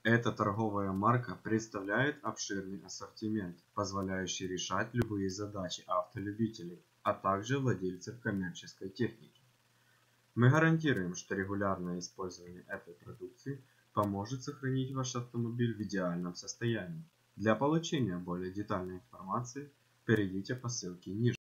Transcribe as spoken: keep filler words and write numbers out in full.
Эта торговая марка представляет обширный ассортимент, позволяющий решать любые задачи автолюбителей, а также владельцев коммерческой техники. Мы гарантируем, что регулярное использование этой продукции поможет сохранить ваш автомобиль в идеальном состоянии. Для получения более детальной информации перейдите по ссылке ниже.